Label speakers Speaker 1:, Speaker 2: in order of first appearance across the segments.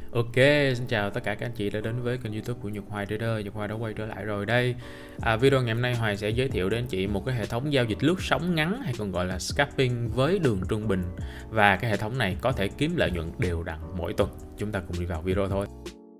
Speaker 1: Ok, xin chào tất cả các anh chị đã đến với kênh YouTube của Nhật Hoài Trader. Nhật Hoài đã quay trở lại rồi đây. Video ngày hôm nay Hoài sẽ giới thiệu đến anh chị một cái hệ thống giao dịch lướt sóng ngắn hay còn gọi là scalping với đường trung bình, và cái hệ thống này có thể kiếm lợi nhuận đều đặn mỗi tuần. Chúng ta cùng đi vào video thôi.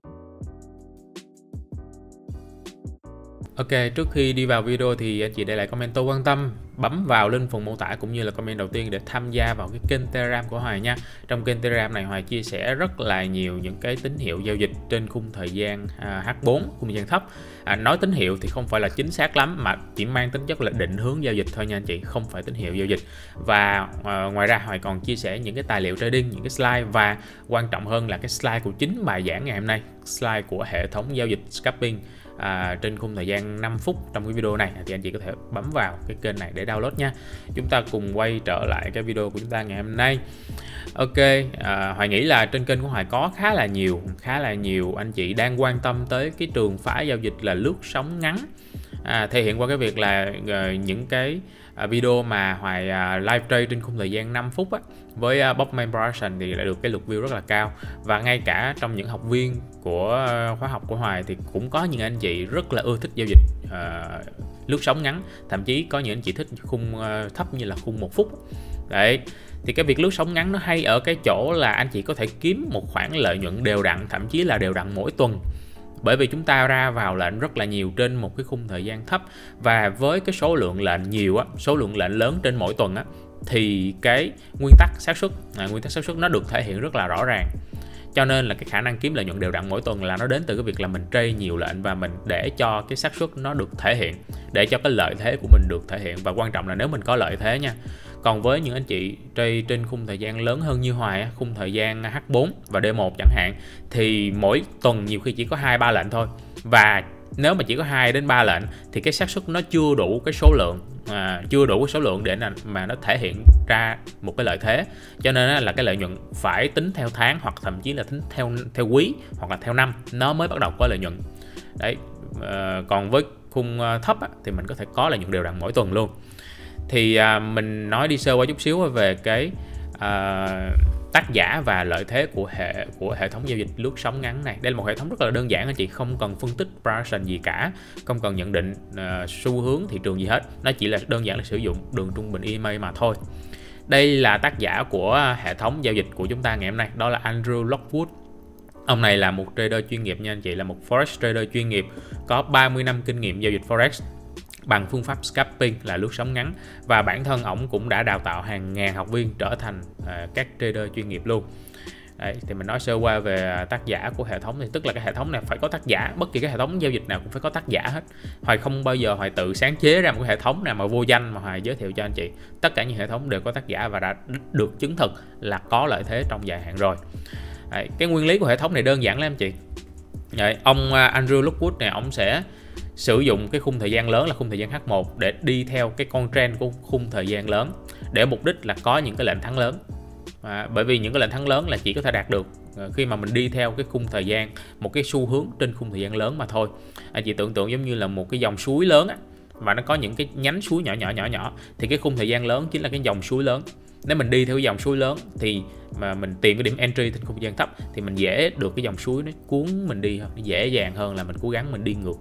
Speaker 1: Ok, trước khi đi vào video thì anh chị để lại comment tôi quan tâm, bấm vào link phần mô tả cũng như là comment đầu tiên để tham gia vào cái kênh Telegram của Hoài nha. Trong kênh Telegram này Hoài chia sẻ rất là nhiều những cái tín hiệu giao dịch trên khung thời gian H4, khung thời gian thấp. Nói tín hiệu thì không phải là chính xác lắm mà chỉ mang tính chất là định hướng giao dịch thôi nha anh chị, không phải tín hiệu giao dịch. Và ngoài ra Hoài còn chia sẻ những cái tài liệu trading, những cái slide, và quan trọng hơn là cái slide của chính bài giảng ngày hôm nay, slide của hệ thống giao dịch scalping trên khung thời gian 5 phút trong cái video này, thì anh chị có thể bấm vào cái kênh này để download nha. Chúng ta cùng quay trở lại cái video của chúng ta ngày hôm nay. Ok, Hoài nghĩ là trên kênh của Hoài có khá là nhiều anh chị đang quan tâm tới cái trường phái giao dịch là lướt sóng ngắn, thể hiện qua cái việc là những cái video mà Hoài live trade trên khung thời gian 5 phút á, với Botman Production thì lại được cái lượt view rất là cao. Và ngay cả trong những học viên của khóa học của Hoài thì cũng có những anh chị rất là ưa thích giao dịch lướt sóng ngắn, thậm chí có những anh chị thích khung thấp như là khung 1 phút. Đấy, thì cái việc lướt sóng ngắn nó hay ở cái chỗ là anh chị có thể kiếm một khoản lợi nhuận đều đặn, thậm chí là đều đặn mỗi tuần. Bởi vì chúng ta ra vào lệnh rất là nhiều trên một cái khung thời gian thấp, và với cái số lượng lệnh nhiều á, số lượng lệnh lớn trên mỗi tuần á, thì cái nguyên tắc xác suất nó được thể hiện rất là rõ ràng. Cho nên là cái khả năng kiếm lợi nhuận đều đặn mỗi tuần là nó đến từ cái việc là mình trade nhiều lệnh và mình để cho cái xác suất nó được thể hiện, để cho cái lợi thế của mình được thể hiện, và quan trọng là nếu mình có lợi thế nha. Còn với những anh chị trade trên khung thời gian lớn hơn như Hoài, khung thời gian H4 và D1 chẳng hạn, thì mỗi tuần nhiều khi chỉ có 2-3 lệnh thôi. Và nếu mà chỉ có 2 đến 3 lệnh thì cái xác suất nó chưa đủ cái số lượng để mà nó thể hiện ra một cái lợi thế. Cho nên là cái lợi nhuận phải tính theo tháng, hoặc thậm chí là tính theo quý hoặc là theo năm nó mới bắt đầu có lợi nhuận. Đấy, còn với khung thấp thì mình có thể có lợi nhuận đều đặn mỗi tuần luôn. Thì mình nói đi sơ qua chút xíu về cái tác giả và lợi thế của hệ thống giao dịch lướt sóng ngắn này. Đây là một hệ thống rất là đơn giản anh chị, không cần phân tích pricing gì cả, không cần nhận định xu hướng thị trường gì hết, nó chỉ là đơn giản là sử dụng đường trung bình EMA mà thôi. Đây là tác giả của hệ thống giao dịch của chúng ta ngày hôm nay, đó là Andrew Lockwood. Ông này là một trader chuyên nghiệp nha anh chị, là một forex trader chuyên nghiệp, có 30 năm kinh nghiệm giao dịch forex bằng phương pháp scalping là lướt sóng ngắn, và bản thân ổng cũng đã đào tạo hàng ngàn học viên trở thành các trader chuyên nghiệp luôn. Đấy, thì mình nói sơ qua về tác giả của hệ thống, thì tức là cái hệ thống này phải có tác giả, bất kỳ cái hệ thống giao dịch nào cũng phải có tác giả hết. Hoài không bao giờ Hoài tự sáng chế ra một cái hệ thống nào mà vô danh mà Hoài giới thiệu cho anh chị. Tất cả những hệ thống đều có tác giả và đã được chứng thực là có lợi thế trong dài hạn rồi. Đấy, cái nguyên lý của hệ thống này đơn giản lắm anh chị. Đấy, ông Andrew Lockwood này, ông sẽ sử dụng cái khung thời gian lớn là khung thời gian H1 để đi theo cái con trend của khung thời gian lớn, để mục đích là có những cái lệnh thắng lớn. Bởi vì những cái lệnh thắng lớn là chỉ có thể đạt được khi mà mình đi theo cái khung thời gian, một cái xu hướng trên khung thời gian lớn mà thôi. Anh chị tưởng tượng giống như là một cái dòng suối lớn á, và nó có những cái nhánh suối nhỏ, thì cái khung thời gian lớn chính là cái dòng suối lớn. Nếu mình đi theo cái dòng suối lớn thì mà mình tìm cái điểm entry trên khung thời gian thấp thì mình dễ được cái dòng suối nó cuốn mình đi hơn, nó dễ dàng hơn là mình cố gắng mình đi ngược.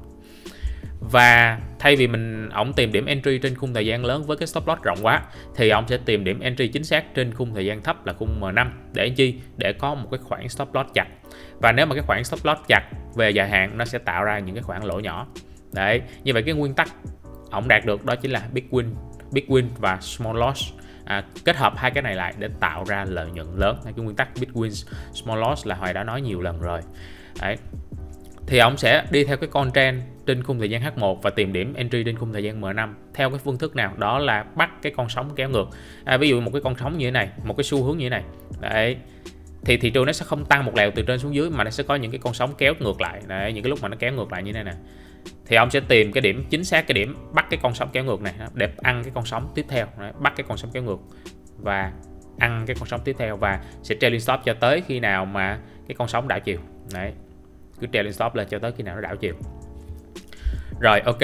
Speaker 1: Và thay vì ổng tìm điểm entry trên khung thời gian lớn với cái stop loss rộng quá, thì ổng sẽ tìm điểm entry chính xác trên khung thời gian thấp là khung M5 để chi? Để có một cái khoảng stop loss chặt. Và nếu mà cái khoảng stop loss chặt về dài hạn, nó sẽ tạo ra những cái khoảng lỗ nhỏ. Đấy, như vậy cái nguyên tắc ổng đạt được đó chính là big win và small loss. Kết hợp hai cái này lại để tạo ra lợi nhuận lớn. Cái nguyên tắc big win small loss là Hoài đã nói nhiều lần rồi. Đấy, thì ông sẽ đi theo cái con trend trên khung thời gian H1 và tìm điểm entry trên khung thời gian M5 theo cái phương thức nào? Đó là bắt cái con sóng kéo ngược. Ví dụ một cái con sóng như thế này, một cái xu hướng như thế này. Đấy, thì thị trường nó sẽ không tăng một lèo từ trên xuống dưới, mà nó sẽ có những cái con sóng kéo ngược lại. Đấy, những cái lúc mà nó kéo ngược lại như thế này nè, thì ông sẽ tìm cái điểm chính xác, cái điểm bắt cái con sóng kéo ngược này để ăn cái con sóng tiếp theo. Đấy, bắt cái con sóng kéo ngược và ăn cái con sóng tiếp theo, và sẽ trailing stop cho tới khi nào mà cái con sóng đảo chiều. Đấy, cứ trailing stop lên cho tới khi nào nó đảo chiều. Rồi, ok.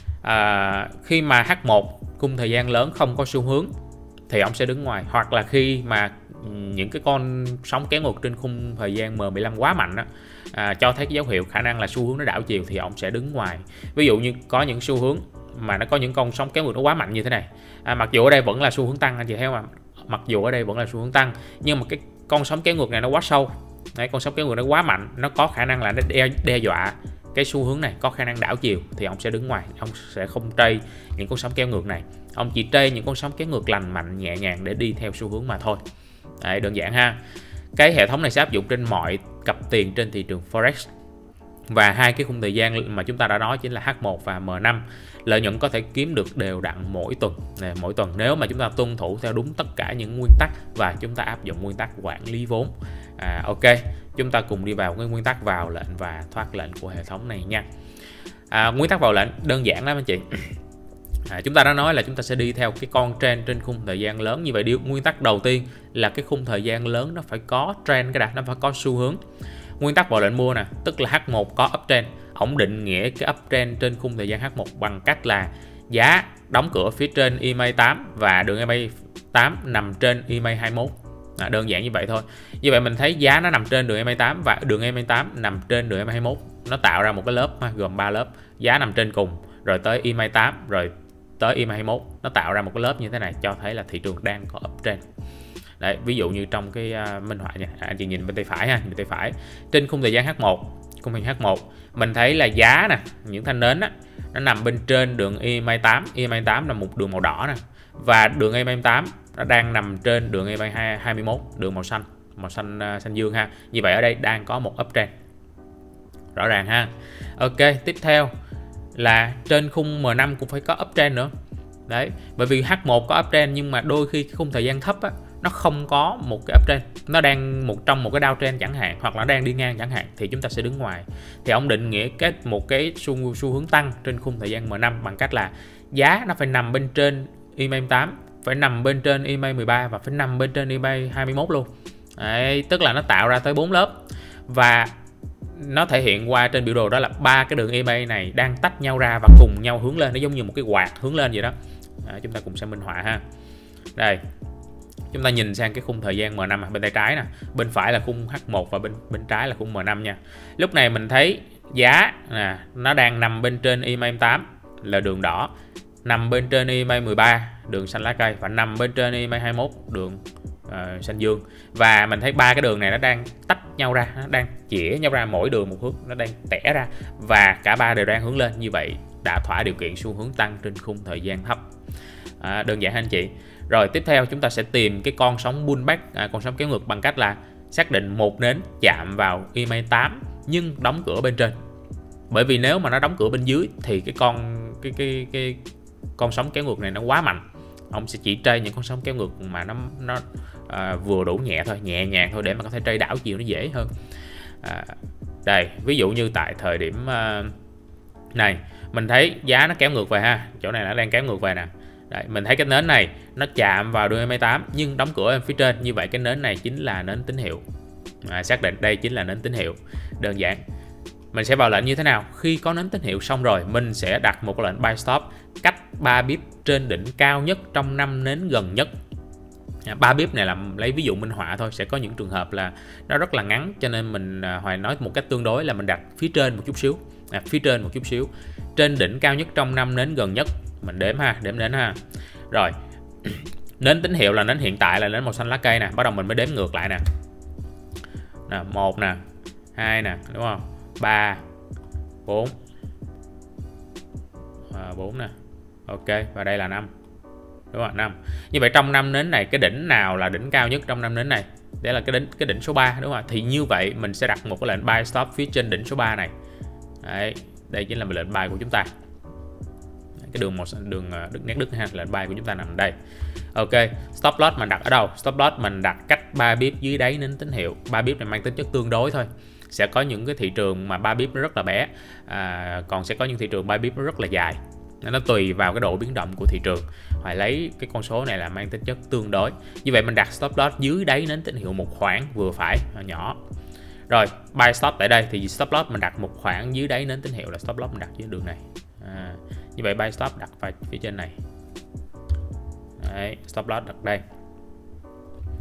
Speaker 1: Khi mà H1 khung thời gian lớn không có xu hướng thì ông sẽ đứng ngoài, hoặc là khi mà những cái con sóng kéo ngược trên khung thời gian M15 quá mạnh đó, cho thấy cái dấu hiệu khả năng là xu hướng nó đảo chiều thì ông sẽ đứng ngoài. Ví dụ như có những xu hướng mà nó có những con sóng kéo ngược nó quá mạnh như thế này, mặc dù ở đây vẫn là xu hướng tăng anh chị thấy không ạ? Mặc dù ở đây vẫn là xu hướng tăng nhưng mà cái con sóng kéo ngược này nó quá sâu. Đấy, con sóng kéo ngược nó quá mạnh, nó có khả năng là nó đe dọa cái xu hướng này có khả năng đảo chiều thì ông sẽ đứng ngoài, ông sẽ không trade những con sóng kéo ngược này, ông chỉ trade những con sóng kéo ngược lành mạnh nhẹ nhàng để đi theo xu hướng mà thôi. Đấy, đơn giản ha. Cái hệ thống này sẽ áp dụng trên mọi cặp tiền trên thị trường Forex. Và hai cái khung thời gian mà chúng ta đã nói chính là H1 và M5. Lợi nhuận có thể kiếm được đều đặn mỗi tuần nếu mà chúng ta tuân thủ theo đúng tất cả những nguyên tắc và chúng ta áp dụng nguyên tắc quản lý vốn. Ok, chúng ta cùng đi vào cái nguyên tắc vào lệnh và thoát lệnh của hệ thống này nha. Nguyên tắc vào lệnh đơn giản lắm anh chị. Chúng ta đã nói là chúng ta sẽ đi theo cái con trend trên khung thời gian lớn. Như vậy nguyên tắc đầu tiên là cái khung thời gian lớn nó phải có trend, nó phải có xu hướng. Nguyên tắc vào lệnh mua nè, tức là H1 có uptrend, ổng định nghĩa cái uptrend trên khung thời gian H1 bằng cách là giá đóng cửa phía trên EMA 8 và đường EMA 8 nằm trên EMA 21. Đơn giản như vậy thôi. Như vậy mình thấy giá nó nằm trên đường EMA 8 và đường EMA 8 nằm trên đường EMA 21. Nó tạo ra một cái lớp gồm 3 lớp. Giá nằm trên cùng, rồi tới EMA 8, rồi tới EMA 21. Nó tạo ra một cái lớp như thế này cho thấy là thị trường đang có uptrend. Đấy, ví dụ như trong cái minh họa nha, anh chị nhìn bên tay phải ha, bên tay phải trên khung thời gian H1, khung hình H1 mình thấy là giá nè, những thanh nến á, nó nằm bên trên đường EMA 8, EMA 8 là một đường màu đỏ nè, và đường EMA 8 nó đang nằm trên đường EMA 21, đường màu xanh xanh dương ha. Như vậy ở đây đang có một uptrend rõ ràng ha. Ok, tiếp theo là trên khung M5 cũng phải có uptrend nữa. Đấy, bởi vì H1 có uptrend nhưng mà đôi khi khung thời gian thấp á, nó không có một cái uptrend, nó đang trong một cái downtrend chẳng hạn, hoặc là đang đi ngang chẳng hạn, thì chúng ta sẽ đứng ngoài. Thì ông định nghĩa một cái xu hướng tăng trên khung thời gian M5 bằng cách là giá nó phải nằm bên trên EMA 8, phải nằm bên trên EMA 13 và phải nằm bên trên EMA 21 luôn. Đấy, tức là nó tạo ra tới 4 lớp và nó thể hiện qua trên biểu đồ đó là 3 cái đường EMA này đang tách nhau ra và cùng nhau hướng lên, nó giống như một cái quạt hướng lên vậy đó. Chúng ta cùng xem minh họa ha. Đây, chúng ta nhìn sang cái khung thời gian M5 bên tay trái nè, bên phải là khung H1 và bên trái là khung M5 nha. Lúc này mình thấy giá nè, nó đang nằm bên trên EMA 8 là đường đỏ, nằm bên trên EMA 13 đường xanh lá cây và nằm bên trên EMA 21 đường xanh dương. Và mình thấy ba cái đường này nó đang tách nhau ra, nó đang chĩa nhau ra, mỗi đường một hướng, nó đang tẻ ra và cả ba đều đang hướng lên. Như vậy đã thỏa điều kiện xu hướng tăng trên khung thời gian thấp. Đơn giản anh chị. Rồi tiếp theo chúng ta sẽ tìm cái con sóng pullback, con sóng kéo ngược bằng cách là xác định một nến chạm vào EMA 8 nhưng đóng cửa bên trên. Bởi vì nếu mà nó đóng cửa bên dưới thì cái con sóng kéo ngược này nó quá mạnh. Ông sẽ chỉ trade những con sóng kéo ngược mà nó vừa đủ nhẹ thôi, nhẹ nhàng thôi để mà có thể trade đảo chiều nó dễ hơn. Đây, ví dụ như tại thời điểm này mình thấy giá nó kéo ngược về ha, chỗ này nó đang kéo ngược về nè. Đấy, mình thấy cái nến này nó chạm vào đường EMA 8 nhưng đóng cửa ở phía trên, như vậy cái nến này chính là nến tín hiệu. Xác định đây chính là nến tín hiệu. Đơn giản. Mình sẽ vào lệnh như thế nào? Khi có nến tín hiệu xong rồi, mình sẽ đặt một cái lệnh buy stop cách 3 pip trên đỉnh cao nhất trong 5 nến gần nhất. 3 pip này là lấy ví dụ minh họa thôi, sẽ có những trường hợp là nó rất là ngắn cho nên mình Hoài nói một cách tương đối là mình đặt phía trên một chút xíu. Phía trên một chút xíu. Trên đỉnh cao nhất trong 5 nến gần nhất. Mình đếm ha, đếm nến ha. Rồi. Nến tín hiệu là nến hiện tại là nến màu xanh lá cây nè, bắt đầu mình mới đếm ngược lại nè. 1 nè, 2 nè, đúng không? 3 4 4 nè. Ok, và đây là 5. Đúng không? 5. Như vậy trong 5 nến này cái đỉnh nào là đỉnh cao nhất trong 5 nến này? Đây là cái đỉnh số 3 đúng không? Thì như vậy mình sẽ đặt một cái lệnh buy stop phía trên đỉnh số 3 này. Đấy, đây chính là lệnh buy của chúng ta. Cái đường nét đứt ha, lệnh buy của chúng ta nằm đây. Ok, stop loss mình đặt ở đâu? Stop loss mình đặt cách 3 pip dưới đáy nến tín hiệu. 3 pip này mang tính chất tương đối thôi. Sẽ có những cái thị trường mà 3 pip nó rất là bé, còn sẽ có những thị trường 3 pip nó rất là dài. Nó tùy vào cái độ biến động của thị trường. Phải lấy cái con số này là mang tính chất tương đối. Như vậy mình đặt stop loss dưới đáy nến tín hiệu một khoảng vừa phải nhỏ. Rồi buy stop tại đây thì stop loss mình đặt một khoảng dưới đáy nến tín hiệu là stop loss mình đặt dưới đường này. Như vậy buy stop đặt vào phía trên này. Đấy, stop loss đặt đây.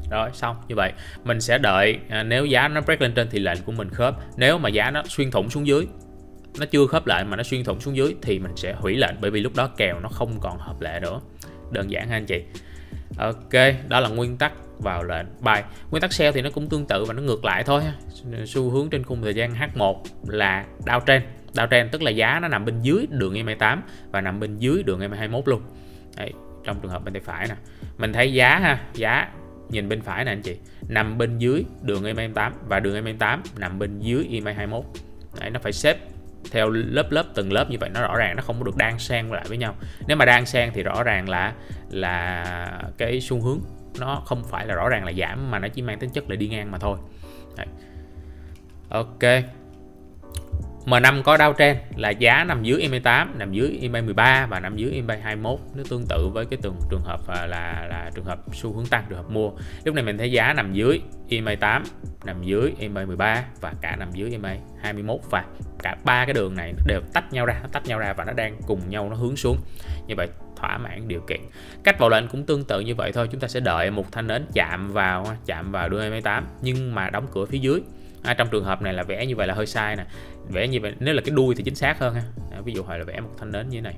Speaker 1: Rồi xong như vậy mình sẽ đợi nếu giá nó break lên trên thì lệnh của mình khớp. Nếu mà giá nó xuyên thủng xuống dưới, nó chưa khớp lệnh mà nó xuyên thủng xuống dưới thì mình sẽ hủy lệnh, bởi vì lúc đó kèo nó không còn hợp lệ nữa. Đơn giản ha anh chị. Ok, đó là nguyên tắc vào lệnh buy. Nguyên tắc sell thì nó cũng tương tự và nó ngược lại thôi. Xu hướng trên khung thời gian H1 là downtrend. Downtrend tức là giá nó nằm bên dưới đường EMA8 và nằm bên dưới đường EMA21 luôn. Đấy, trong trường hợp bên tay phải nè, mình thấy giá nhìn bên phải nè anh chị, nằm bên dưới đường EMA8 và đường EMA8 nằm bên dưới EMA21. Đấy, nó phải xếp theo lớp từng lớp như vậy, nó rõ ràng nó không có được đan xen lại với nhau. Nếu mà đan xen thì rõ ràng là cái xu hướng nó không phải là rõ ràng là giảm, mà nó chỉ mang tính chất là đi ngang mà thôi. Đấy. Ok, M5 có downtrend là giá nằm dưới EMA8, nằm dưới EMA13 và nằm dưới EMA21. Nó tương tự với cái trường hợp là trường hợp xu hướng tăng, trường hợp mua. Lúc này mình thấy giá nằm dưới EMA8, nằm dưới EMA13 và cả nằm dưới EMA21, và cả ba cái đường này đều tách nhau ra và nó đang cùng nhau nó hướng xuống. Như vậy thỏa mãn điều kiện. Cách vào lệnh cũng tương tự như vậy thôi, chúng ta sẽ đợi một thanh nến chạm vào đường EMA8 nhưng mà đóng cửa phía dưới. Trong trường hợp này là vẽ như vậy là hơi sai nè, vẽ như vậy nếu là cái đuôi thì chính xác hơn ha. Ví dụ là vẽ một thanh nến như thế này.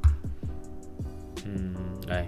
Speaker 1: Đây,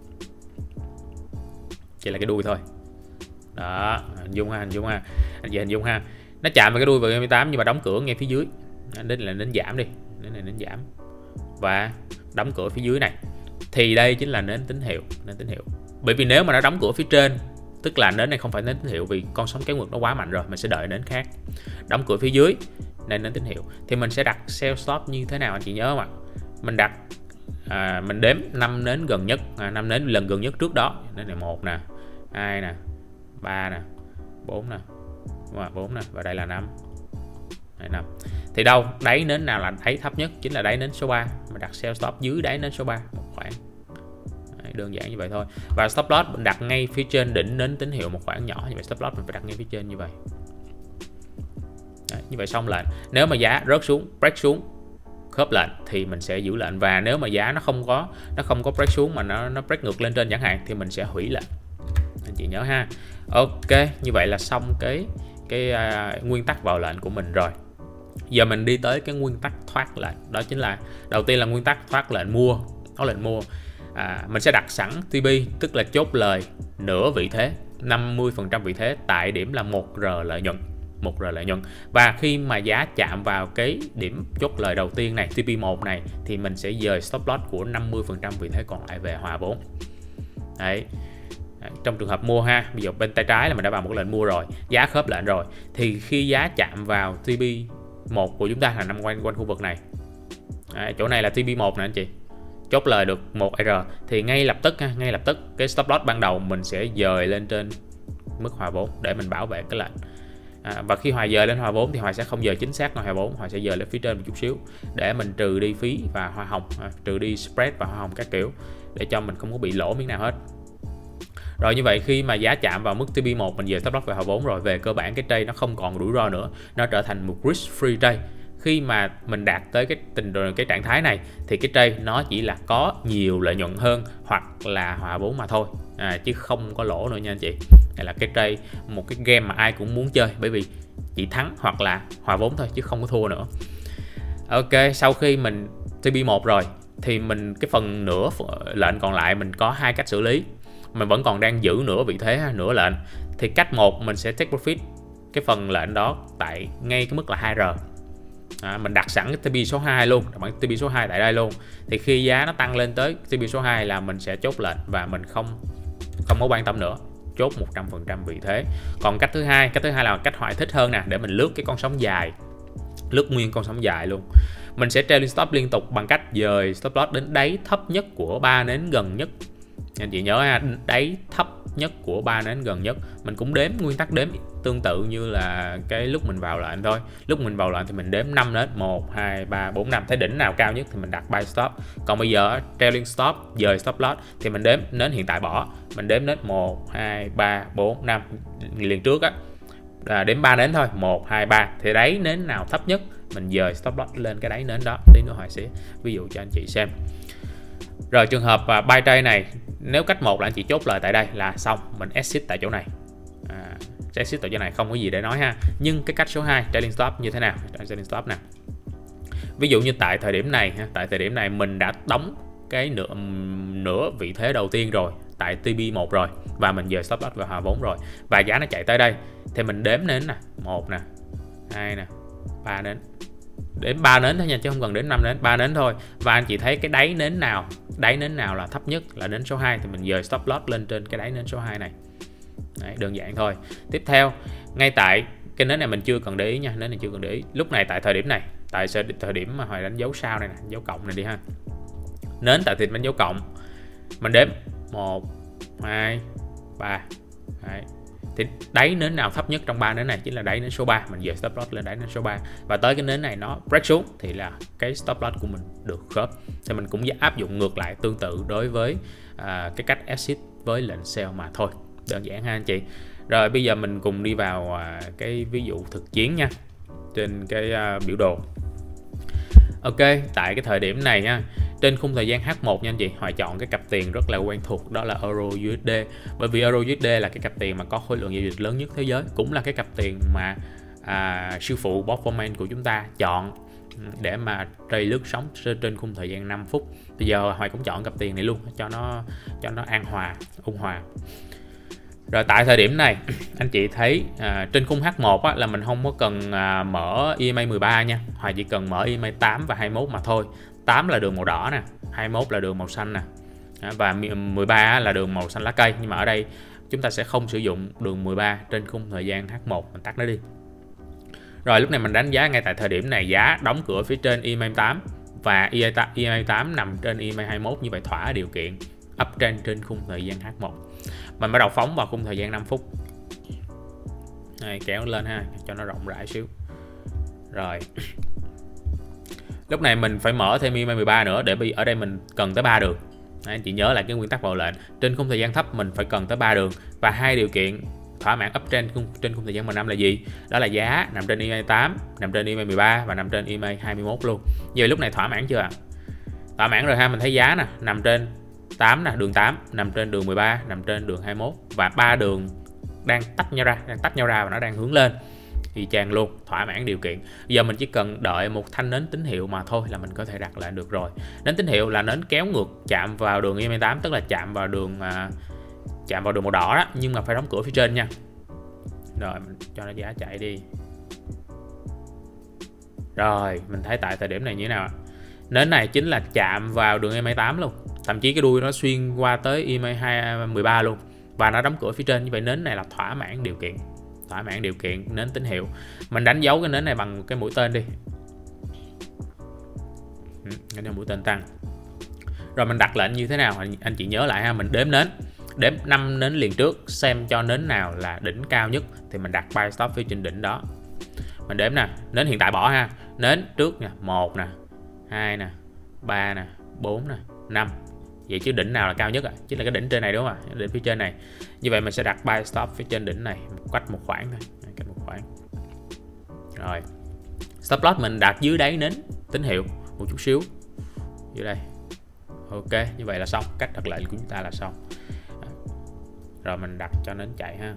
Speaker 1: chỉ là cái đuôi thôi đó, hình dung ha, hình dung ha, nó chạm vào cái đuôi vào EMA8 nhưng mà đóng cửa ngay phía dưới. Đến là nến giảm đi, nến này nến giảm và đóng cửa phía dưới này thì đây chính là nến tín hiệu. Bởi vì nếu mà nó đóng cửa phía trên tức là nến này không phải nến tín hiệu, vì con sóng kéo ngược nó quá mạnh rồi, mình sẽ đợi nến khác. Đóng cửa phía dưới nên nến tín hiệu thì mình sẽ đặt sell stop như thế nào anh chị nhớ mà. Mình đặt mình đếm 5 nến gần nhất, 5 nến lần gần nhất trước đó. Nến này 1 nè, 2 nè, 3 nè, 4 nè, 4 nè, và đây là 5. Đây 5. Thì đâu đáy nến nào là đáy thấp nhất, chính là đáy nến số 3. Mình đặt sell stop dưới đáy nến số 3 một khoảng. Đơn giản như vậy thôi. Và stop loss mình đặt ngay phía trên đỉnh nến tín hiệu một khoảng nhỏ như vậy. Stop loss mình phải đặt ngay phía trên như vậy. Đấy, như vậy xong lệnh. Nếu mà giá rớt xuống, break xuống, khớp lệnh thì mình sẽ giữ lệnh, và nếu mà giá nó không có break xuống mà nó break ngược lên trên chẳng hạn thì mình sẽ hủy lệnh. Anh chị nhớ ha. Ok, như vậy là xong cái nguyên tắc vào lệnh của mình rồi. Giờ mình đi tới cái nguyên tắc thoát lệnh. Đó chính là đầu tiên là nguyên tắc thoát lệnh mua. Có lệnh mua. Mình sẽ đặt sẵn TP, tức là chốt lời nửa vị thế, 50% vị thế tại điểm là 1R lợi nhuận. Và khi mà giá chạm vào cái điểm chốt lời đầu tiên này, TP1 này, thì mình sẽ dời stop loss của 50% vị thế còn lại về hòa vốn. Đấy. Trong trường hợp mua ha, bây giờ bên tay trái là mình đã vào một lệnh mua rồi, giá khớp lệnh rồi, thì khi giá chạm vào TP1 của chúng ta là nằm quanh khu vực này. Đấy, chỗ này là TP1 nè anh chị. Chốt lời được 1R thì ngay lập tức cái stop loss ban đầu mình sẽ dời lên trên mức hòa vốn để mình bảo vệ cái lệnh. Và khi Hòa dời lên hòa vốn thì Hòa sẽ không dời chính xác ngoài hòa vốn, Hòa sẽ dời lên phía trên một chút xíu để mình trừ đi phí và hoa hồng, trừ đi spread và hoa hồng các kiểu, để cho mình không có bị lỗ miếng nào hết. Rồi như vậy khi mà giá chạm vào mức TP1 mình dời stop loss về hòa vốn rồi, về cơ bản cái trade nó không còn rủi ro nữa, nó trở thành một risk free trade. Khi mà mình đạt tới cái trạng thái này thì cái trade nó chỉ là có nhiều lợi nhuận hơn hoặc là hòa vốn mà thôi, chứ không có lỗ nữa nha anh chị. Đây là cái trade, một cái game mà ai cũng muốn chơi, bởi vì chỉ thắng hoặc là hòa vốn thôi chứ không có thua nữa. Ok, sau khi mình TP1 rồi thì mình cái phần nửa lệnh còn lại mình có hai cách xử lý. Mình vẫn còn đang giữ nửa vị thế, nửa lệnh, thì cách một mình sẽ take profit cái phần lệnh đó tại ngay cái mức là 2R. Mình đặt sẵn cái TP số 2 luôn, đặt TP số 2 tại đây luôn. Thì khi giá nó tăng lên tới TP số 2 là mình sẽ chốt lệnh và mình không có quan tâm nữa, chốt 100% vị thế. Còn cách thứ hai là cách Hoài thích hơn nè, để mình lướt cái con sóng dài, lướt nguyên con sóng dài luôn. Mình sẽ trailing stop liên tục bằng cách dời stop loss đến đáy thấp nhất của 3 nến gần nhất. Anh chị nhớ ha, đáy thấp nhất của 3 nến gần nhất. Mình cũng đếm nguyên tắc đếm tương tự như là cái lúc mình vào lệnh thôi. Lúc mình vào lệnh thì mình đếm 5 nến, 1 2 3 4 5, thấy đỉnh nào cao nhất thì mình đặt buy stop. Còn bây giờ trailing stop, dời stop loss thì mình đếm nến hiện tại bỏ. Mình đếm nến 1 2 3 4 5 liền trước á. Đếm 3 nến thôi, 1 2 3 thì đáy nến nào thấp nhất mình dời stop loss lên cái đáy nến đó. Tí nữa Hoài sẽ ví dụ cho anh chị xem. Rồi trường hợp buy trade này, nếu cách 1 là anh chị chốt lời tại đây là xong, mình exit tại chỗ này. Exit tại chỗ này không có gì để nói ha. Nhưng cái cách số 2 trailing stop như thế nào? Trailing stop nè. Ví dụ như tại thời điểm này mình đã đóng cái nửa vị thế đầu tiên rồi tại TP1 rồi, và mình giờ stop loss và hòa vốn rồi, và giá nó chạy tới đây thì mình đếm nến nè, 1 nè, 2 nè, 3 nến. Đến 3 nến thôi nha, chứ không cần đến 5 nến, 3 nến thôi. Và anh chị thấy cái đáy nến nào là thấp nhất là nến số 2 thì mình dời stop loss lên trên cái đáy nến số 2 này. Đấy, đơn giản thôi. Tiếp theo, ngay tại cái nến này mình chưa cần để ý nha, nến này chưa cần để ý. Lúc này tại thời điểm này, tại thời điểm mà Hoài đánh dấu sao này nè, dấu cộng này đi ha. Nến tại thì đánh dấu cộng. Mình đếm 1 2 3. Đấy. Thì đáy nến nào thấp nhất trong 3 nến này chính là đáy nến số 3, mình dời stop loss lên đáy nến số 3. Và tới cái nến này nó break xuống thì là cái stop loss của mình được khớp. Thì mình cũng áp dụng ngược lại tương tự đối với cái cách exit với lệnh sell mà thôi. Đơn giản ha anh chị. Rồi bây giờ mình cùng đi vào cái ví dụ thực chiến nha, trên cái biểu đồ. Ok, tại cái thời điểm này nha, trên khung thời gian H1 nha anh chị, Hoài chọn cái cặp tiền rất là quen thuộc, đó là Euro USD. Bởi vì Euro USD là cái cặp tiền mà có khối lượng giao dịch lớn nhất thế giới, cũng là cái cặp tiền mà sư phụ Bob Foreman của chúng ta chọn để mà trade lướt sóng trên khung thời gian 5 phút. Bây giờ Hoài cũng chọn cặp tiền này luôn cho nó an hòa, ung hòa. Rồi tại thời điểm này anh chị thấy trên khung H1 á, là mình không có cần mở EMA 13 nha, Hoài chỉ cần mở EMA 8 và 21 mà thôi. 8 là đường màu đỏ nè, 21 là đường màu xanh nè, và 13 là đường màu xanh lá cây. Nhưng mà ở đây chúng ta sẽ không sử dụng đường 13 trên khung thời gian H1, mình tắt nó đi. Rồi lúc này mình đánh giá ngay tại thời điểm này giá đóng cửa phía trên EMA 8 và EMA 8 nằm trên EMA 21, như vậy thỏa điều kiện uptrend trên khung thời gian H1. Mình bắt đầu phóng vào khung thời gian 5 phút. Này, kéo lên ha, cho nó rộng rãi xíu. Rồi lúc này mình phải mở thêm EMA 13 nữa, để ở đây mình cần tới 3 đường. Đấy, anh chị nhớ lại cái nguyên tắc vào lệnh, trên khung thời gian thấp mình phải cần tới 3 đường, và 2 điều kiện thỏa mãn uptrend trên khung thời gian 15 là gì? Đó là giá nằm trên EMA 8, nằm trên EMA 13 và nằm trên EMA 21 luôn. Vậy lúc này thỏa mãn chưa ạ? Thỏa mãn rồi ha, mình thấy giá nè, nằm trên 8 nè, đường 8 nằm trên đường 13, nằm trên đường 21, và 3 đường đang tách nhau ra và nó đang hướng lên. Y chang luôn, thỏa mãn điều kiện. Bây giờ mình chỉ cần đợi một thanh nến tín hiệu mà thôi là mình có thể đặt lại được rồi. Nến tín hiệu là nến kéo ngược chạm vào đường EMA 8, tức là chạm vào đường màu đỏ đó, nhưng mà phải đóng cửa phía trên nha. Rồi mình cho nó giá chạy đi. Rồi mình thấy tại thời điểm này như thế nào? Nến này chính là chạm vào đường EMA 8 luôn, thậm chí cái đuôi nó xuyên qua tới EMA 13 luôn, và nó đóng cửa phía trên. Như vậy nến này là thỏa mãn điều kiện nến tín hiệu. Mình đánh dấu cái nến này bằng cái mũi tên đi, cái mũi tên tăng. Rồi mình đặt lệnh như thế nào anh chị nhớ lại ha, mình đếm 5 nến liền trước, xem cho nến nào là đỉnh cao nhất thì mình đặt buy stop phía trên đỉnh đó. Mình đếm nè, nến hiện tại bỏ ha, nến trước nè, 1 nè, 2 nè, 3 nè, 4 nè, 5. Vậy chứ đỉnh nào là cao nhất chính là cái đỉnh trên này đúng không ạ? Đỉnh phía trên này. Như vậy mình sẽ đặt buy stop phía trên đỉnh này, cách một khoảng thôi, cách một khoảng. Rồi stop loss mình đặt dưới đáy nến tín hiệu một chút xíu dưới đây. Ok, như vậy là xong, cách đặt lệnh của chúng ta là xong. Rồi mình đặt cho nến chạy ha.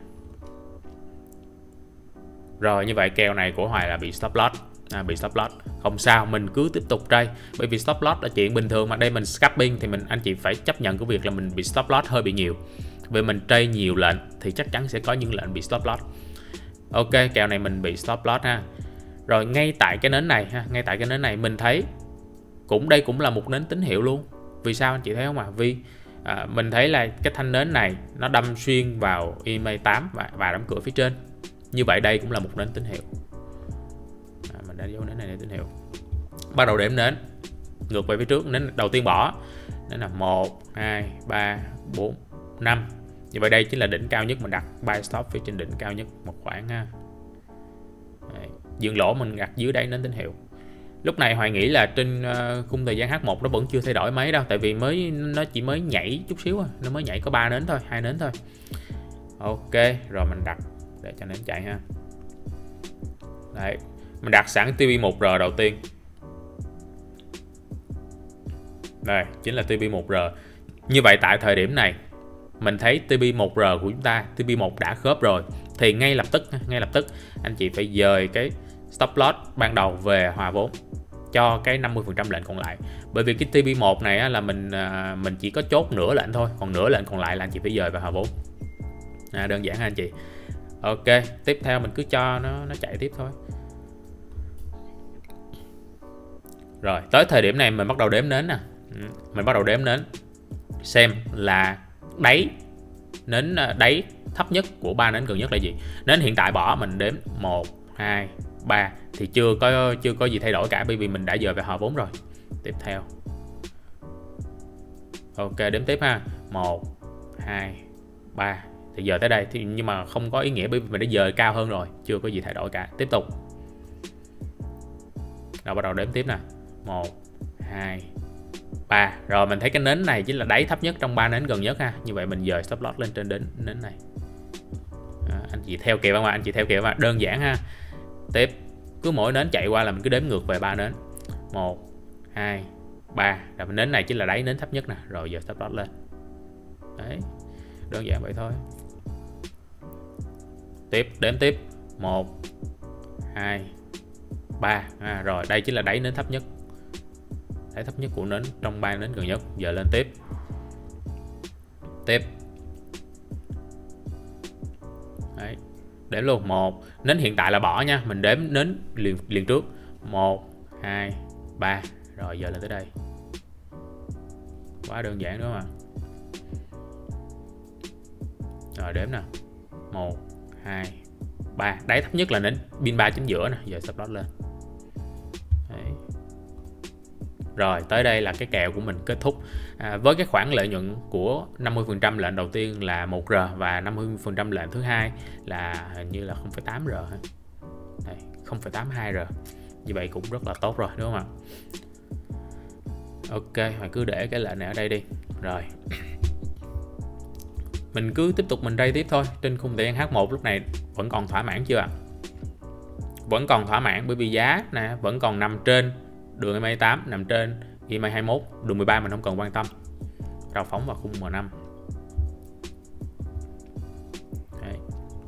Speaker 1: Rồi như vậy kèo này của Hoài là bị stop loss. Không sao, mình cứ tiếp tục trade, bởi vì stop loss là chuyện bình thường mà. Đây mình scalping thì anh chị phải chấp nhận cái việc là mình bị stop loss hơi bị nhiều. Vì mình trade nhiều lệnh thì chắc chắn sẽ có những lệnh bị stop loss. Ok, kèo này mình bị stop loss ha. Rồi ngay tại cái nến này mình thấy đây cũng là một nến tín hiệu luôn. Vì sao anh chị thấy không ạ? Vì mình thấy là cái thanh nến này nó đâm xuyên vào EMA 8 và đóng cửa phía trên. Như vậy đây cũng là một nến tín hiệu. Mình đã dấu nến này để tín hiệu. Bắt đầu đếm nến ngược về phía trước. Nến đầu tiên bỏ, nến là 1 2 3 4 5. Như vậy đây chính là đỉnh cao nhất, mình đặt buy stop phía trên đỉnh cao nhất một khoảng ha. Dừng lỗ mình đặt dưới đáy nến tín hiệu. Lúc này Hoài nghĩ là trên khung thời gian H1 nó vẫn chưa thay đổi mấy đâu, tại vì nó chỉ mới nhảy chút xíu, nó mới nhảy có 3 nến thôi, 2 nến thôi. Ok, rồi mình đặt để cho nến chạy ha. Đấy, mình đặt sẵn TP1R đầu tiên. Đây chính là TP1R. Như vậy tại thời điểm này mình thấy TP1R của chúng ta, TP1 đã khớp rồi, thì ngay lập tức anh chị phải dời cái stop loss ban đầu về hòa vốn cho cái 50% lệnh còn lại. Bởi vì cái TP1 này á, là mình chỉ có chốt nửa lệnh thôi, còn nửa lệnh còn lại là anh chị phải dời về hòa vốn. Đơn giản anh chị. Ok, tiếp theo mình cứ cho nó chạy tiếp thôi. Rồi tới thời điểm này mình bắt đầu đếm nến nè, mình bắt đầu đếm nến xem là đáy thấp nhất của 3 nến gần nhất là gì. Nến hiện tại bỏ mình đếm 1, 2, 3 thì chưa có gì thay đổi cả, bởi vì mình đã dời về hòa vốn rồi. Tiếp theo, ok, đếm tiếp ha, 1, 2, 3 thì giờ tới đây thì, nhưng mà không có ý nghĩa bởi vì mình đã dời cao hơn rồi, chưa có gì thay đổi cả. Tiếp tục, rồi bắt đầu đếm tiếp nè, 1, 2, 3. Rồi mình thấy cái nến này chính là đáy thấp nhất trong 3 nến gần nhất ha. Như vậy mình dời stop loss lên trên đến nến này. Anh chị theo kịp không ạ? Anh chị theo kịp không ạ? Đơn giản ha. Tiếp, cứ mỗi nến chạy qua là mình cứ đếm ngược về 3 nến. 1, 2, 3. Rồi nến này chính là đáy nến thấp nhất nè. Rồi giờ stop loss lên. Đấy. Đơn giản vậy thôi. Tiếp, đếm tiếp. 1, 2, 3. Rồi đây chính là đáy nến thấp nhất. Đáy thấp nhất của nến trong 3 nến gần nhất. Giờ lên tiếp. Tiếp. Đấy. Đếm luôn. 1. Nến hiện tại là bỏ nha. Mình đếm nến liền trước. 1, 2, 3. Rồi giờ lên tới đây. Quá đơn giản đúng không ạ? Rồi đếm nè. 1, 2, 3. Đáy thấp nhất là nến pin 3 chính giữa nè. Giờ stop loss lên. Đấy. Rồi tới đây là cái kèo của mình kết thúc. Với cái khoản lợi nhuận của 50% lệnh đầu tiên là 1R và 50% lệnh thứ hai là hình như là 0,8R ha. 0,82R. Như vậy cũng rất là tốt rồi đúng không ạ? Ok, mình cứ để cái lệnh này ở đây đi. Rồi. Mình cứ tiếp tục mình ray tiếp thôi. Trên khung thời gian H1 lúc này vẫn còn thỏa mãn chưa ạ? Vẫn còn thỏa mãn bởi vì giá nè vẫn còn nằm trên đường EMA 8, nằm trên EMA 21, đường 13 mình không cần quan tâm. Rao phóng vào khung M5. Đấy.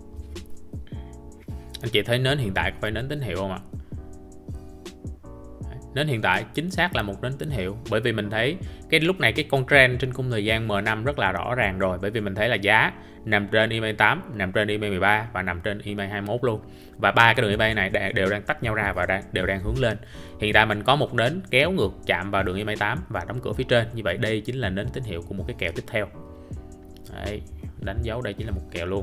Speaker 1: Anh chị thấy nến hiện tại có phải nến tín hiệu không ạ? Nến hiện tại chính xác là một nến tín hiệu, bởi vì mình thấy cái lúc này cái con trend trên khung thời gian M5 rất là rõ ràng rồi, bởi vì mình thấy là giá nằm trên EMA 8, nằm trên EMA 13 và nằm trên EMA 21 luôn, và ba cái đường EMA này đều đang tách nhau ra và đều đang hướng lên. Hiện tại mình có một nến kéo ngược chạm vào đường EMA 8 và đóng cửa phía trên, như vậy đây chính là nến tín hiệu của một cái kèo tiếp theo. Đấy, đánh dấu đây chính là một kèo luôn.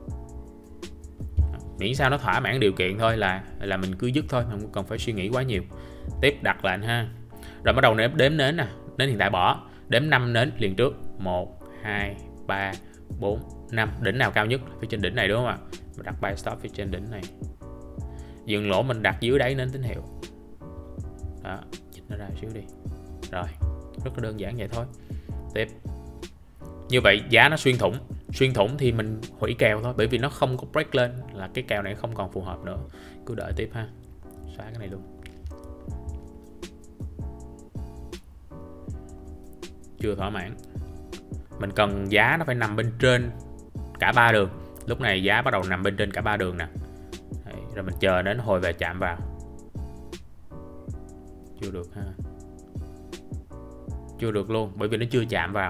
Speaker 1: Miễn sao nó thỏa mãn điều kiện thôi là mình cứ dứt thôi, không cần phải suy nghĩ quá nhiều. Tiếp đặt lệnh ha. Rồi bắt đầu đếm nến nè. Nến hiện tại bỏ. Đếm 5 nến liền trước. 1, 2, 3, 4, 5. Đỉnh nào cao nhất? Phía trên đỉnh này đúng không ạ? Mình đặt buy stop phía trên đỉnh này. Dừng lỗ mình đặt dưới đáy nến tín hiệu. Đó, chỉnh nó ra xíu đi. Rồi, rất là đơn giản vậy thôi. Tiếp. Như vậy giá nó xuyên thủng thì mình hủy kèo thôi, bởi vì nó không có break lên là cái kèo này không còn phù hợp nữa. Cứ đợi tiếp ha. Xóa cái này luôn. Chưa thỏa mãn. Mình cần giá nó phải nằm bên trên cả 3 đường. Lúc này giá bắt đầu nằm bên trên cả 3 đường nè. Đấy, rồi mình chờ đến hồi về chạm vào. Chưa được ha. Chưa được luôn, bởi vì nó chưa chạm vào.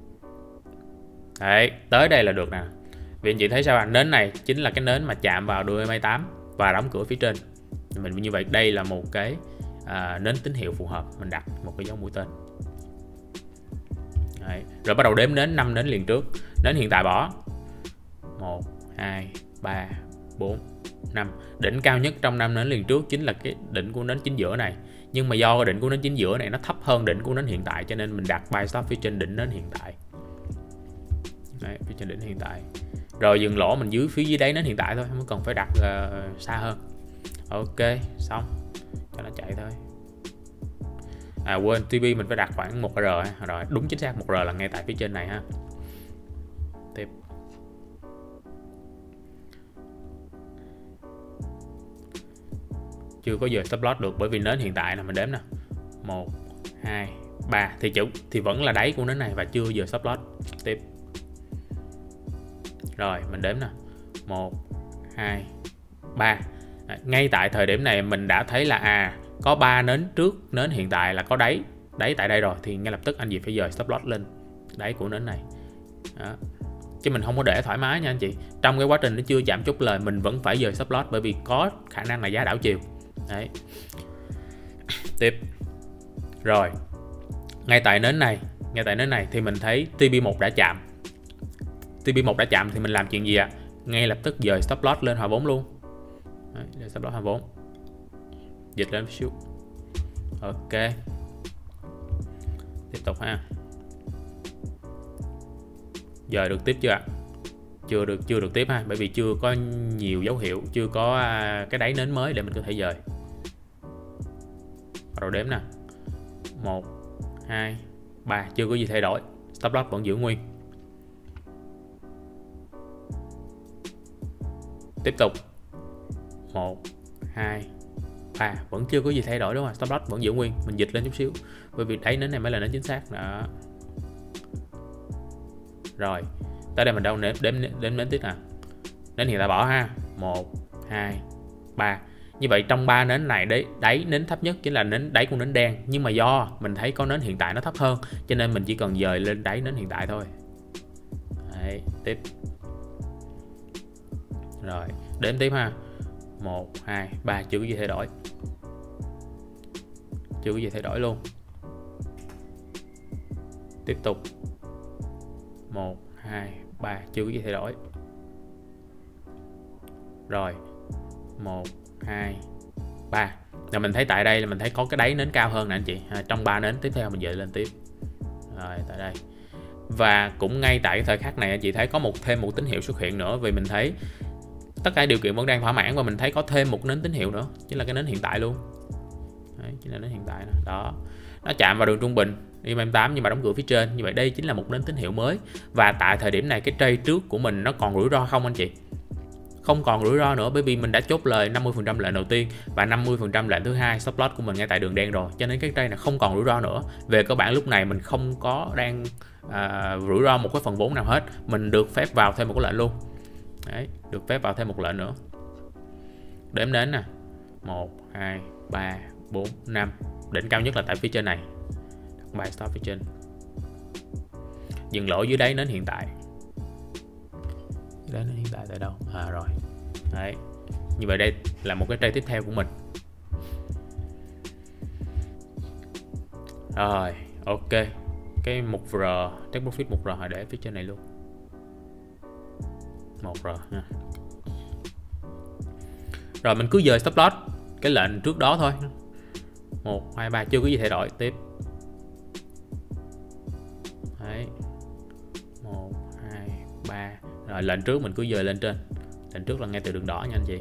Speaker 1: Đấy, tới đây là được nè. Vì anh chị thấy sao ạ? Nến này chính là cái nến mà chạm vào đường EMA 8 và đóng cửa phía trên. Mình như vậy đây là một cái nến tín hiệu phù hợp. Mình đặt một cái dấu mũi tên. Đấy. Rồi bắt đầu đếm nến 5 nến liền trước. Nến hiện tại bỏ 1, 2, 3, 4, 5. Đỉnh cao nhất trong 5 nến liền trước chính là cái đỉnh của nến chính giữa này. Nhưng mà do cái đỉnh của nến chính giữa này nó thấp hơn đỉnh của nến hiện tại, cho nên mình đặt buy stop phía trên đỉnh nến hiện tại. Đấy, phía trên đỉnh hiện tại. Rồi dừng lỗ mình phía dưới đáy nến hiện tại thôi, không cần phải đặt xa hơn. Ok, xong. Cho nó chạy thôi. Quên, TP mình phải đặt khoảng 1R ha. Rồi, đúng chính xác 1R là ngay tại phía trên này ha. Tiếp. Chưa có giờ stop loss được, bởi vì nến hiện tại là mình đếm nè. 1, 2, 3 thì vẫn là đáy của nến này và chưa giờ stop loss. Tiếp. Rồi mình đếm nè, 1 2 3. Ngay tại thời điểm này mình đã thấy là có 3 nến trước nến hiện tại là có đáy tại đây rồi, thì ngay lập tức anh chị phải dời stop loss lên đáy của nến này. Đó. Chứ mình không có để thoải mái nha anh chị. Trong cái quá trình nó chưa chạm chốt lời mình vẫn phải dời stop loss, bởi vì có khả năng là giá đảo chiều. Đấy. Tiếp. Rồi. Ngay tại nến này thì mình thấy TP1 đã chạm. TP1 đã chạm thì mình làm chuyện gì ạ? Ngay lập tức dời stop loss lên hòa vốn luôn. Đấy, dời stop loss hòa vốn. Dịch lên một xíu. Ok. Tiếp tục ha. Giờ được tiếp chưa ạ? Chưa được tiếp ha, bởi vì chưa có nhiều dấu hiệu, chưa có cái đáy nến mới để mình có thể dời. Rồi đếm nè, 1 2 3, chưa có gì thay đổi, stop loss vẫn giữ nguyên. Tiếp tục 1 2 3, vẫn chưa có gì thay đổi đúng không? Stop loss vẫn giữ nguyên. Mình dịch lên chút xíu, bởi vì đáy nến này mới là nến chính xác. Đó. Rồi tới đây mình đâu đếm nến tiếp nè. Nến hiện tại bỏ ha, 1 2 3. Như vậy trong 3 nến này đáy nến thấp nhất chính là đáy của nến đen, nhưng mà do mình thấy có nến hiện tại nó thấp hơn cho nên mình chỉ cần dời lên đáy nến hiện tại thôi. Đấy, tiếp. Rồi đếm tiếp ha, 1 2 3, chưa có gì thay đổi, chưa có gì thay đổi luôn. Tiếp tục 1 2 3, chưa có gì thay đổi. Rồi 1 2 3. Rồi mình thấy tại đây là mình thấy có cái đáy nến cao hơn nè anh chị. Trong 3 nến tiếp theo mình dời lên tiếp. Rồi tại đây. Và cũng ngay tại cái thời khắc này anh chị thấy có thêm một tín hiệu xuất hiện nữa, vì mình thấy tất cả điều kiện vẫn đang thỏa mãn và mình thấy có thêm một nến tín hiệu nữa, chính là cái nến hiện tại luôn. Đấy, chính là nến hiện tại đó. Nó chạm vào đường trung bình EMA8 nhưng mà đóng cửa phía trên. Như vậy đây chính là một nến tín hiệu mới. Và tại thời điểm này cái trade trước của mình nó còn rủi ro không anh chị? Không còn rủi ro nữa, bởi vì mình đã chốt lời 50% lệnh đầu tiên và 50% lệnh thứ hai, stop loss của mình ngay tại đường đen rồi, cho nên cái trade này không còn rủi ro nữa. Về cơ bản lúc này mình không có đang rủi ro một cái phần vốn nào hết, mình được phép vào thêm một cái lệnh luôn. Đấy, được phép vào thêm một lệnh nữa. Đếm đến nè, 1 2 3 4 5. Đỉnh cao nhất là tại phía trên này, buy stop phía trên, dừng lỗ dưới đáy nến hiện tại. Đấy, nó hiện tại tại đâu? Rồi. Đấy. Như vậy đây là một cái trade tiếp theo của mình. Rồi, ok. Cái 1R, take profit 1R để phía trên này luôn. 1R nha. Rồi mình cứ dời stop loss cái lệnh trước đó thôi. 1 2 3, chưa có gì thay đổi. Tiếp. Đấy. 1 2 3. Rồi lệnh trước mình cứ dời lên trên. Lệnh trước là ngay từ đường đỏ nha anh chị.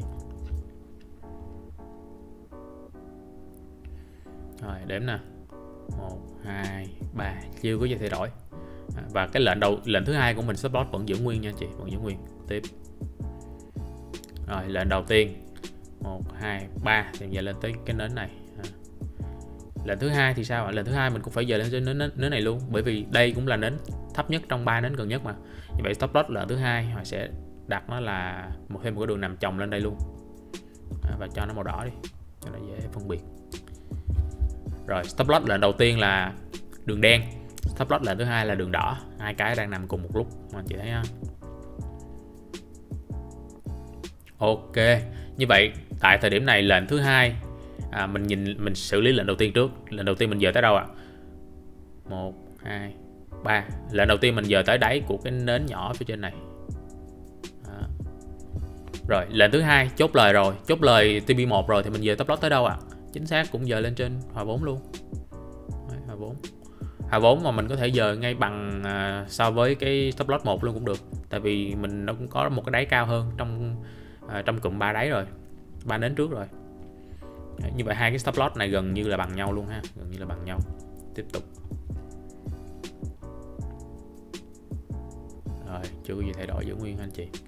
Speaker 1: Rồi đếm nè, 1 2 3, chưa có gì thay đổi. Và cái lệnh thứ hai của mình stop loss vẫn giữ nguyên nha anh chị, vẫn giữ nguyên. Tiếp. Rồi lệnh đầu tiên 1 2 3 thì giờ lên tới cái nến này. Lệnh thứ hai thì sao ạ? Lệnh thứ hai mình cũng phải dời lên trên nến này luôn, bởi vì đây cũng là nến thấp nhất trong 3 nến gần nhất mà. Như vậy stop loss lệnh thứ hai họ sẽ đặt nó là thêm một cái đường nằm chồng lên đây luôn. Và cho nó màu đỏ đi cho nó dễ phân biệt. Rồi stop loss lệnh đầu tiên là đường đen, stop loss lệnh thứ hai là đường đỏ, hai cái đang nằm cùng một lúc anh chị thấy không? Ok, như vậy tại thời điểm này lệnh thứ hai mình xử lý lệnh đầu tiên trước. Lệnh đầu tiên mình dời tới đâu ạ? 1 2 3. Lệnh đầu tiên mình dời tới đáy của cái nến nhỏ phía trên này. Đó. Rồi lệnh thứ hai chốt lời rồi, chốt lời TP1 rồi thì mình dời stop loss tới đâu ạ? Chính xác cũng dời lên trên hòa vốn luôn. Đấy, hòa vốn mà mình có thể dời ngay bằng so với cái stop loss 1 luôn cũng được, tại vì nó cũng có một cái đáy cao hơn trong cụm 3 đáy rồi, 3 nến trước rồi. Đấy, như vậy hai cái stop loss này gần như là bằng nhau luôn ha, gần như là bằng nhau. Tiếp tục. Rồi chưa có gì thay đổi, giữ nguyên anh chị,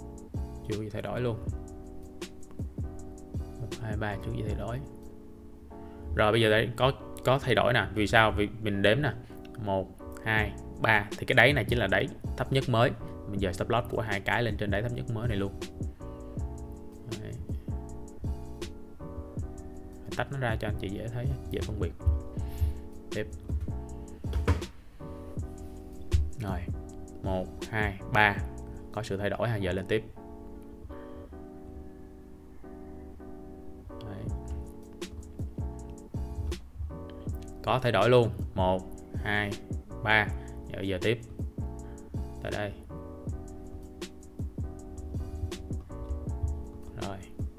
Speaker 1: chưa có gì thay đổi luôn. 1 2 3 chưa có gì thay đổi. Rồi bây giờ đây có thay đổi nè. Vì sao? Vì mình đếm nè, 1 2 3 thì cái đáy này chính là đáy thấp nhất mới. Mình giờ stop loss của hai cái lên trên đáy thấp nhất mới này luôn. Đấy. Tách nó ra cho anh chị dễ thấy, dễ phân biệt. Tiếp. Rồi 1 2 3 có sự thay đổi ha, giờ lên tiếp. Đấy. Có thay đổi luôn, 1 2 3. Giờ tiếp tại đây. Rồi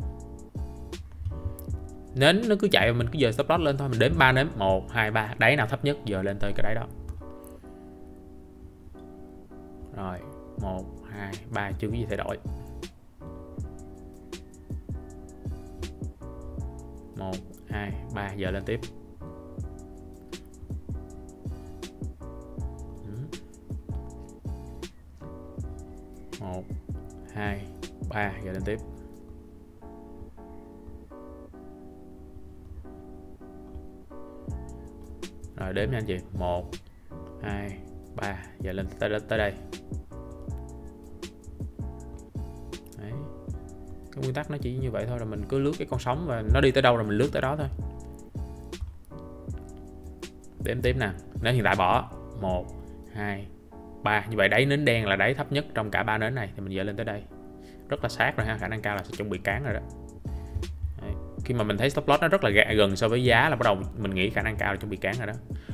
Speaker 1: nến nó cứ chạy, mình cứ giờ stop loss lên thôi, mình đếm 3 nến, 1 2 3, đáy nào thấp nhất giờ lên tới cái đáy đó. Rồi 1 2 3 chưa có gì thay đổi. 1 2 3 giờ lên tiếp. Một 2 3 giờ lên tiếp. Rồi đếm nha anh chị, 1 2 3 giờ lên tới đây. Đấy. Cái nguyên tắc nó chỉ như vậy thôi, rồi mình cứ lướt cái con sóng và nó đi tới đâu rồi mình lướt tới đó thôi. Đếm tiếp nè, nến hiện tại bỏ 1 2 3, như vậy đáy nến đen là đáy thấp nhất trong cả 3 nến này, thì mình dời lên tới đây rất là sát rồi ha, khả năng cao là sẽ chuẩn bị cán rồi đó. Đấy. Khi mà mình thấy stop loss nó rất là gần so với giá là bắt đầu mình nghĩ khả năng cao là chuẩn bị cán rồi đó.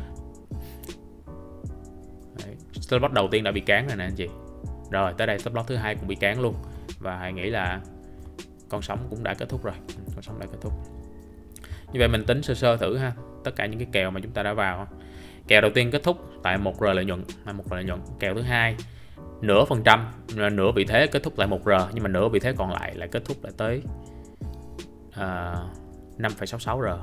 Speaker 1: Đấy. Stop loss đầu tiên đã bị cán rồi nè anh chị. Rồi tới đây stop loss thứ hai cũng bị cán luôn, và hãy nghĩ là con sóng cũng đã kết thúc rồi, con sóng đã kết thúc. Như vậy mình tính sơ thử ha, tất cả những cái kèo mà chúng ta đã vào. Kèo đầu tiên kết thúc tại 1R lợi nhuận, Kèo thứ hai nửa phần trăm, nửa vị thế kết thúc tại 1R, nhưng mà nửa vị thế còn lại lại kết thúc lại tới 5,66R,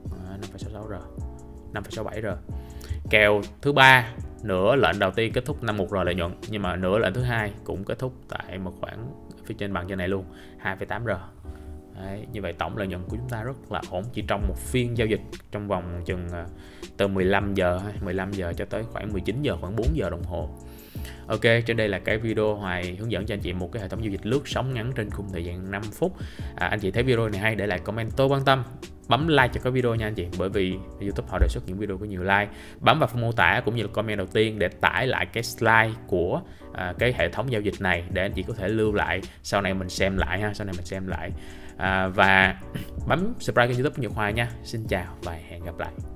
Speaker 1: 5,67R. Kèo thứ ba nửa lệnh đầu tiên kết thúc 1R lợi nhuận, nhưng mà nửa lệnh thứ hai cũng kết thúc tại một khoảng phía trên bằng trên này luôn, 2,8R. Đấy, như vậy tổng lợi nhuận của chúng ta rất là ổn chỉ trong một phiên giao dịch trong vòng chừng từ 15 giờ cho tới khoảng 19 giờ, khoảng 4 giờ đồng hồ. Ok, trên đây là cái video Hoài hướng dẫn cho anh chị một cái hệ thống giao dịch lướt sóng ngắn trên khung thời gian 5 phút. Anh chị thấy video này hay để lại comment tôi quan tâm, bấm like cho cái video nha anh chị, bởi vì YouTube họ đề xuất những video có nhiều like. Bấm vào phần mô tả cũng như là comment đầu tiên để tải lại cái slide của cái hệ thống giao dịch này để anh chị có thể lưu lại, sau này mình xem lại ha, và bấm subscribe kênh YouTube Nhật Hoài nha. Xin chào và hẹn gặp lại.